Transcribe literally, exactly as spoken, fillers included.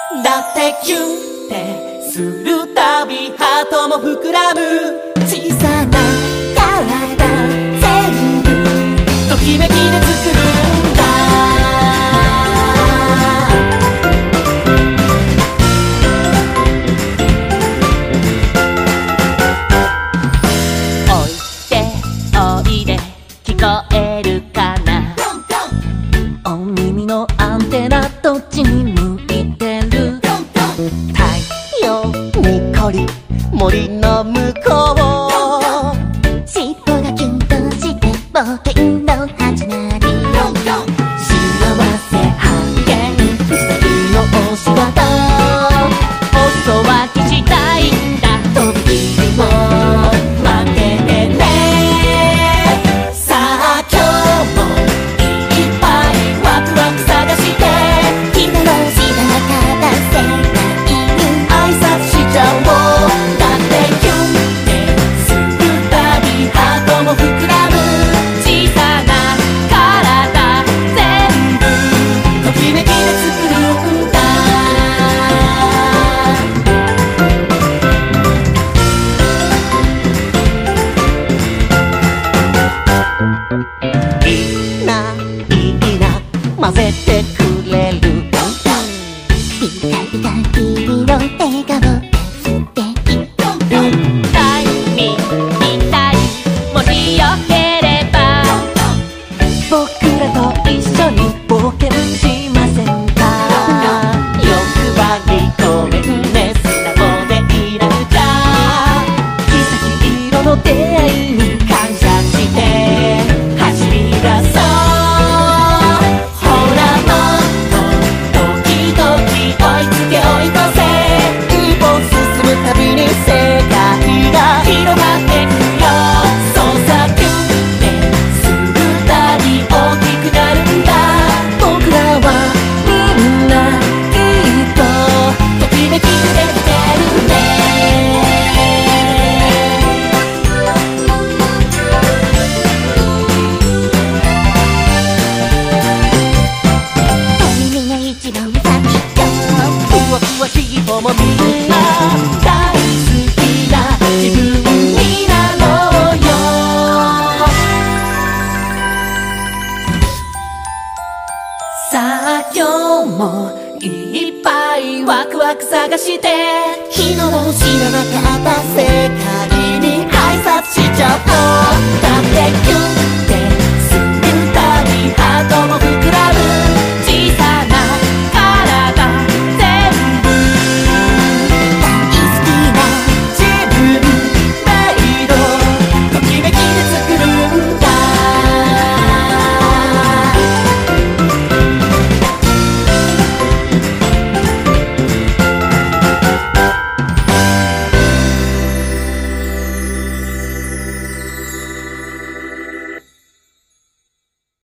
だってキュンってするたびハートも膨らむ小さな体全部ときめきで作るんだおいでおいで聞こえるかなお耳のアンテナどっちに向いてる太陽にこり森の向こう尻尾がキュンとして冒険の始まり幸せ発見ウサギのお仕事お裾分けしたいんだ飛び切りを待っててねさあ今日もいっぱいワクワク探して日の下が片せない挨拶しちゃおうだってキュンってするたびハートも膨らむ小さな体全部ときめきで作るんだいいないいな混ぜてくれるピカピカ君の笑顔素敵タイミングぴったりもしよければ僕らと一緒に冒険しませんか欲張りごめんね素直でいられちゃ奇跡色の出会いに感謝して走り出そうほらもっとドキドキ追いつけ追い越せ一歩進むたびに世界が広がってくよそうさキュンってするたび大きくなるんだ僕らはみんなきっとときめきできてるねお耳が一番先ふわふわ人もみんな大好きな自分になろうよさあ今日もいっぱいワクワク探して日の知らなかった世界に挨拶しちゃおうだってキュン